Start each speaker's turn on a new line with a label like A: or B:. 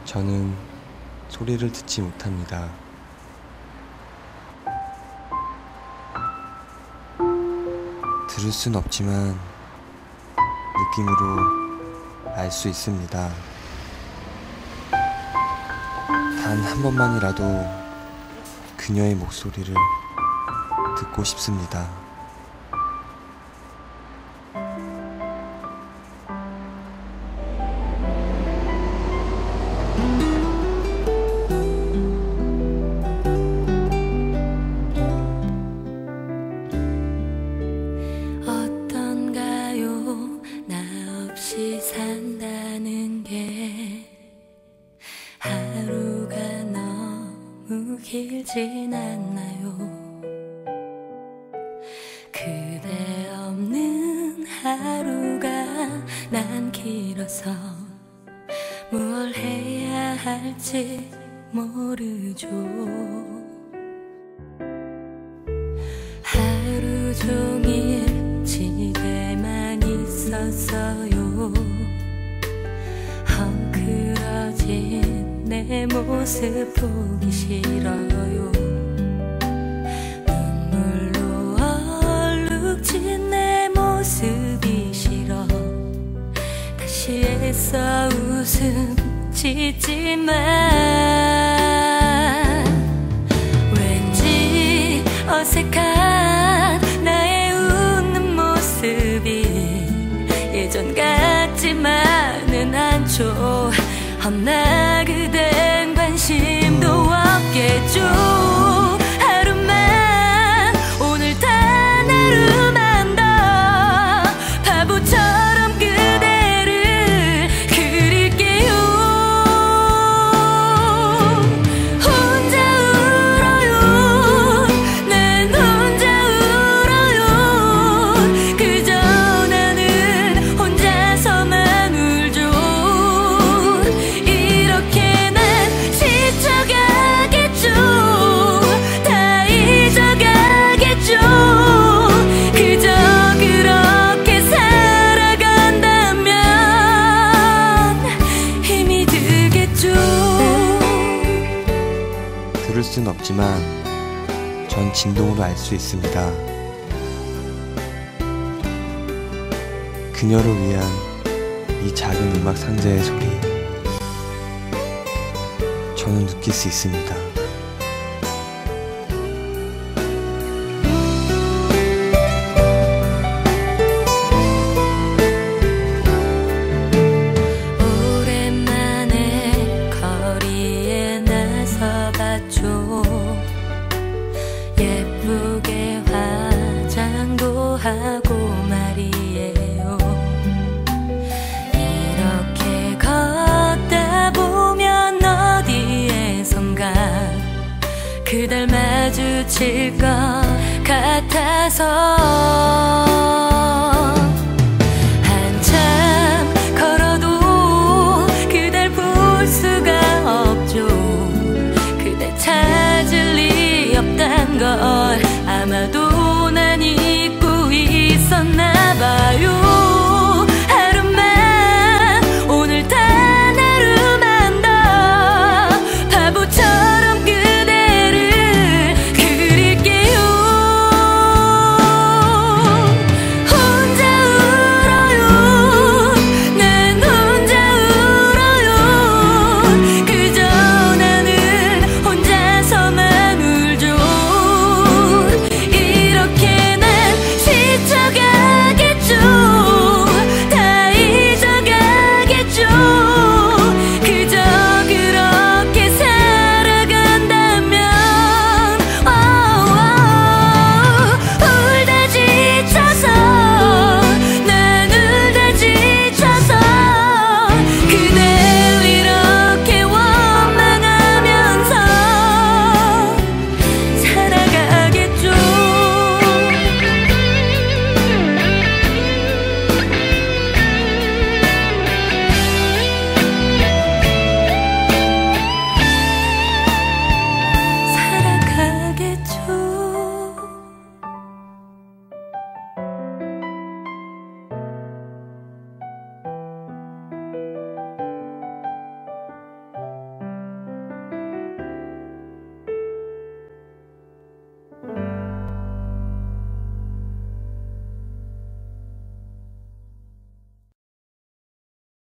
A: 저는 소리를 듣지 못합니다. 들을 순 없지만 느낌으로 알 수 있습니다. 단 한 번만이라도 그녀의 목소리를 듣고 싶습니다.
B: 어떤가요? 나 없이 산다는 게 하루가 너무 길진 않나요? 그대 없는 하루가 난 길어서 뭘 해야 할지 모르죠. 하루 종일 집에만 있었어요. 헝클어진 내 모습 보기 싫어요. 눈물로 얼룩진 내 모습이 싫어. 다시 애써 웃음 짓지만 왠지 어색한 나의 웃는 모습이 예전 같지만은 않죠. 허나 그댄 관심도 없겠죠. 하루만, 오늘 단 하루만 더 바보처럼 그대를 그릴게요. 혼자 울어요. 난 혼자 울어요. 그저 나는 혼자서만 울죠. 이렇게 난 지쳐가겠죠. 다 잊어가겠죠. 그저 그렇게 살아간다면 힘이 들겠죠.
A: 들을 순 없지만 전 진동으로 알 수 있습니다. 그녀를 위한 이 작은 음악 상자의 소리, 저는 느낄 수 있습니다.
B: 오랜만에 거리에 나서봤죠. 예쁘게 화장도 하고 말이에요. 이렇게 걷다 보면 어디에선가 그댈 마주칠 것 같아서